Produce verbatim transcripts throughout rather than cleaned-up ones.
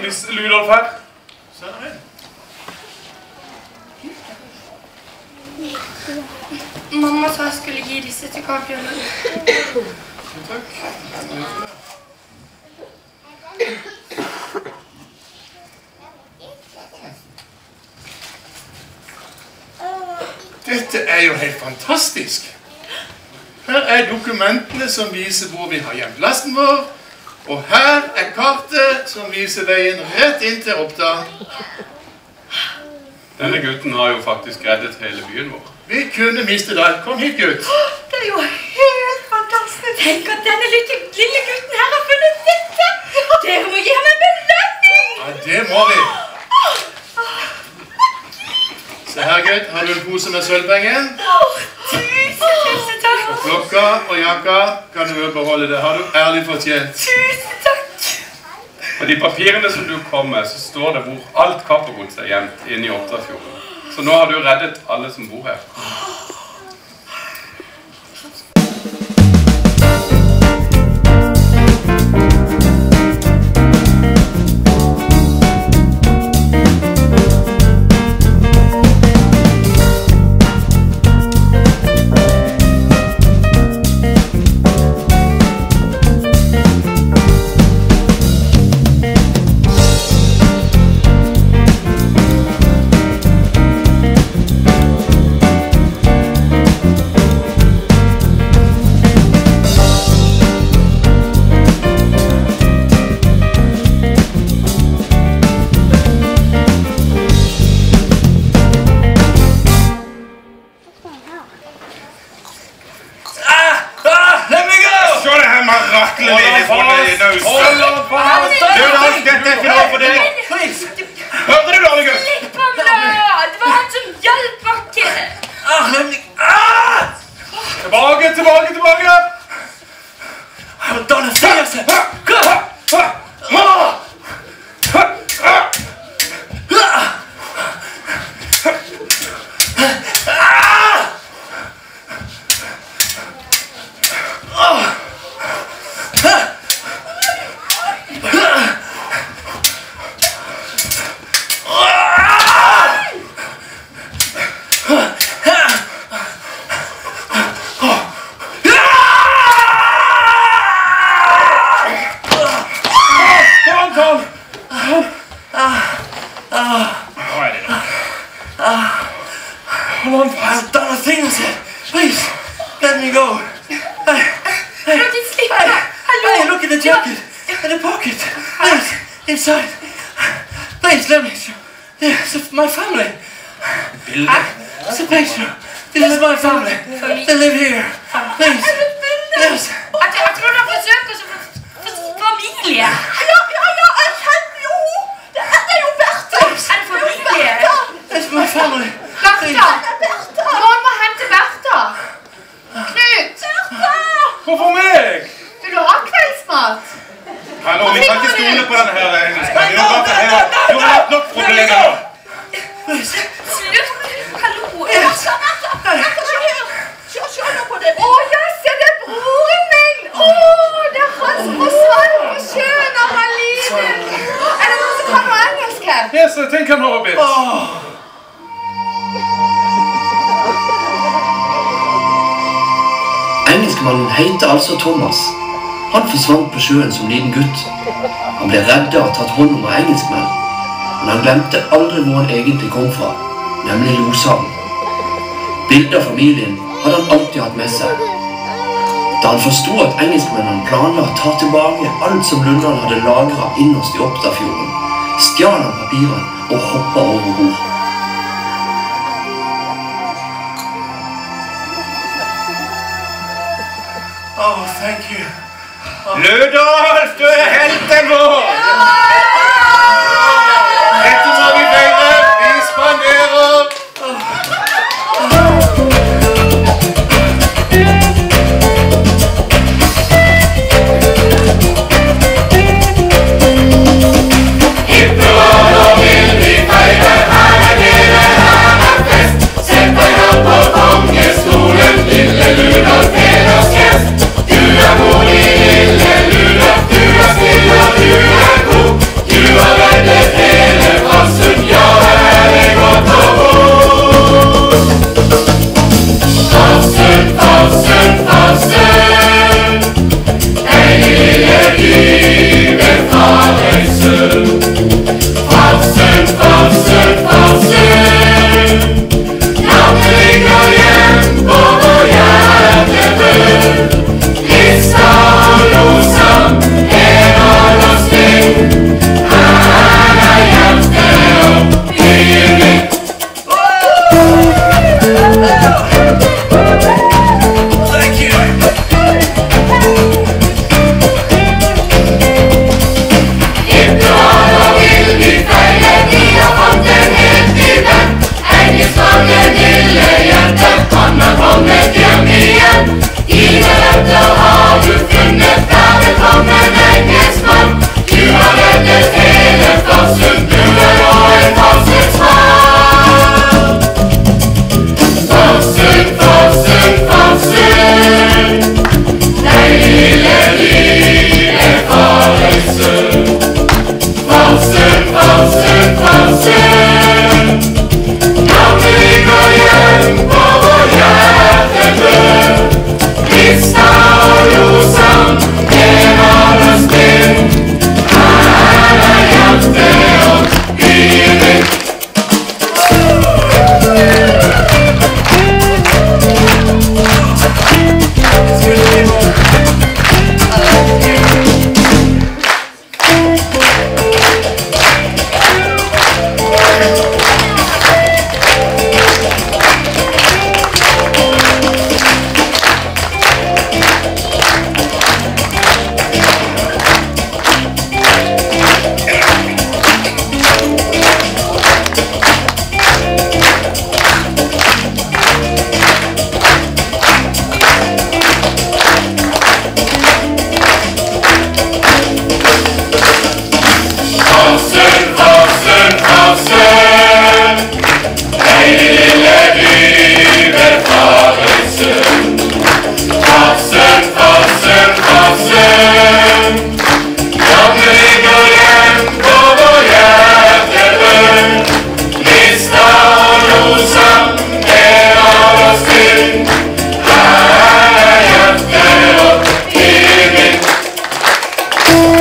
Miss Ludolf her. Send ham inn. Mamma sa jeg skulle gi disse til Gabriel. Takk. Dette er jo helt fantastisk. Her er dokumentene som viser hvor vi har gjemt lasten vår, og her er kartet som viser veien rett inn til Oppda. Denne gutten har jo faktisk reddet hele byen vår. Vi kunne miste deg. Kom hit, gutt. Det er jo helt fantastisk. Tenk at denne lille, lille gutten her har funnet dette. Dere må gi ham en belønning. Ja, det må vi. Se her, gutt. Har du en pose med sølvpengen? Tusen, tusen takk. Og klokka og jakka kan du jo beholde det. Har du ærlig fortjent. Tusen takk. På de papirene som du kom med, så står det hvor alt kappergods er gjemt inne i Oppdafjorden. Så nå har du reddet alle som bor her. Tilbake, tilbake, tilbake! Danne fjerse! Hold on, I've done a thing, I said. Please, let me go. Hey, hey, hey, hey, look at the jacket and the pocket. Please, inside. Please, let me. Yeah, it's my family. It's a picture. This is my family. They live here. Please. Yes. Jeg tror de forsøker seg for familie. Ja, ja, ja, jeg kjenner jo. Det er jo Bertha. Er det familie? It's my family. Bertha! Noen må hente Bertha. Knut! Hvorfor meg? Vil du ha kveldsmat? Hallo, vi kan ikke stole på denne her engelska. Du har hatt nok problemer nå. Slutt! Hallo! Bertha, Bertha, se her. Se, se nå på det. Å, jeg ser det er broren min! Å, det er han som forsvant på sjøen og han lider. Er det noen som kan noe engelsk her? Yes, I think I know a bit. Engelskmannen heter altså Thomas. Han forsvant på sjøen som liten gutt. Han ble reddet og tatt hånd om av engelskmenn. Men han glemte aldri hvor han egentlig kom fra, nemlig Loshavn. Bilder av familien hadde han alltid hatt med seg. Da han forstod at engelskmennene planla å ta tilbake alt som Lundahl hadde lagret innerst i Oppdafjorden, stjal han papirene og hoppet over bord. Oh, thank you. Ludolf, du er helten vår! Dette må vi feire. Vi spanderer. Kongestolen, lille Ludolf, freders gjest. Du er modig, lille Ludolf, du er snill og du er god.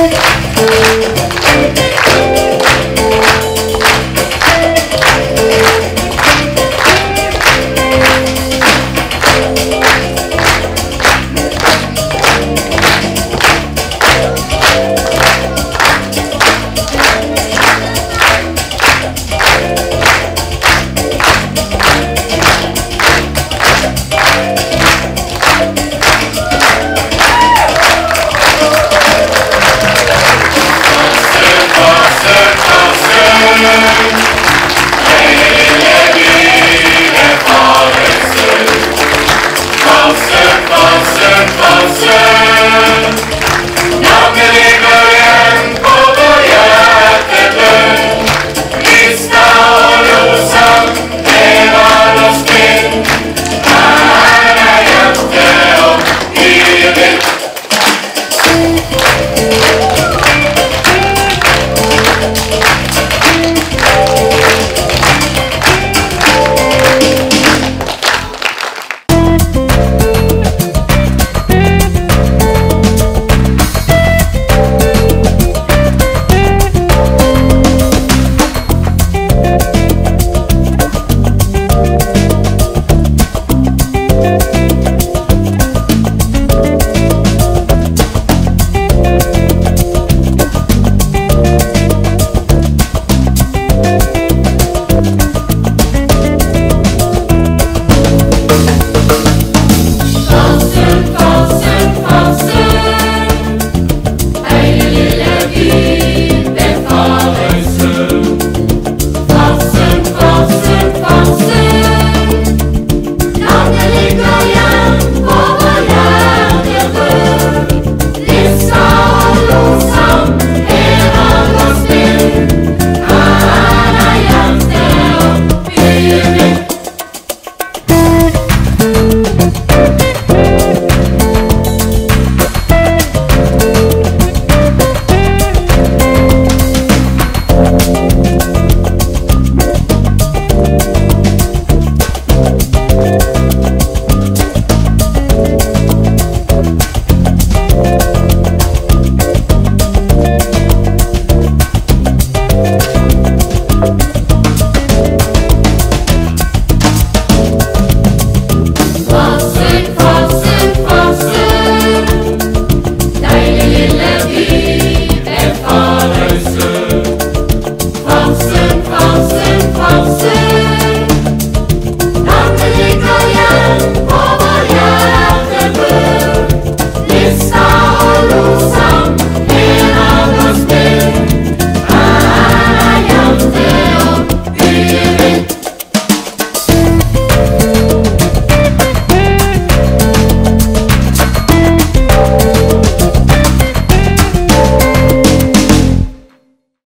Nei.